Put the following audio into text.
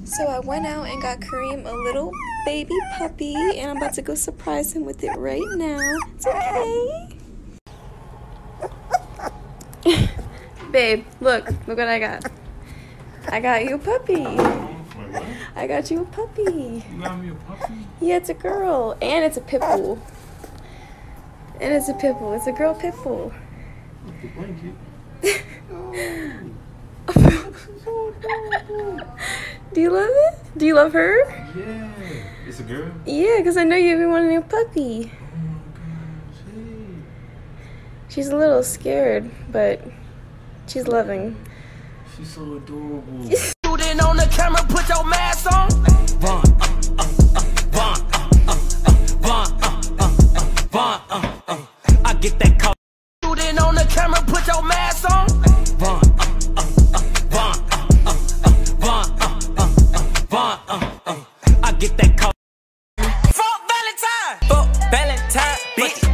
So I went out and got Kareem a little baby puppy, and I'm about to go surprise him with it right now. It's okay. Babe, look what I got. I got you a puppy. Wait, what? I got you a puppy. You got me a puppy? Yeah, it's a girl, and it's a pit bull. And it's a pit bull. It's a girl pit bull. With the blanket. Do you love it? Do you love her? Yeah. It's a girl? Yeah, because I know you've been wanting a puppy. Oh my gosh. Hey. She's a little scared, but she's loving. She's so adorable. Shooting on the camera, put your mask on. I get that call. Shooting on the camera, put your mask on. I get that call. Fuck Valentine, bitch.